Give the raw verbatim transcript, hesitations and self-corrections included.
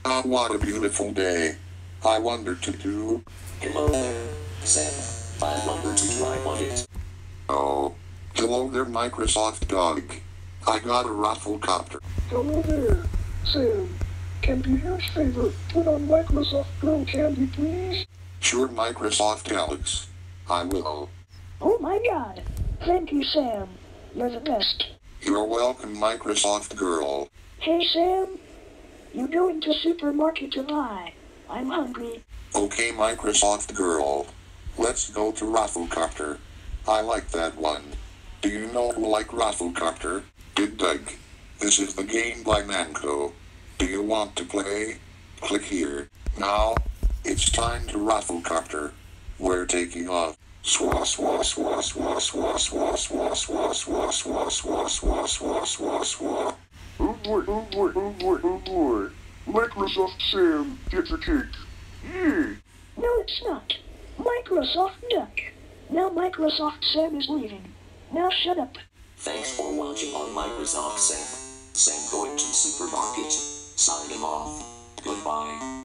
Ah, what a beautiful day. I wonder to do. Hello there, Sam. I wonder to try on it. Oh. Hello there, Microsoft dog. I got a Rafflecopter. Hello there, Sam. Can you huge favor put on Microsoft Girl Candy, please? Sure, Microsoft Alex. I will. Oh my god. Thank you, Sam. You're the best. You're welcome, Microsoft Girl. Hey, Sam. You going to supermarket to buy? I'm hungry. Okay, Microsoft Girl. Let's go to Rafflecopter. I like that one. Do you know who like Rafflecopter? Big Doug. This is the game by Namco. Do you want to play? Click here. Now, it's time to Rafflecopter. We're taking off. Swa swa swa swa swa swa swa swa swa swa swa swa swa swa swa. Oh boy, oh boy, oh boy, oh boy. Microsoft Sam gets a cake. Yeah. No, it's not. Microsoft Duck. Now Microsoft Sam is leaving. Now shut up. Thanks for watching on Microsoft Sam. Sam going to supermarket. Signing off. Goodbye.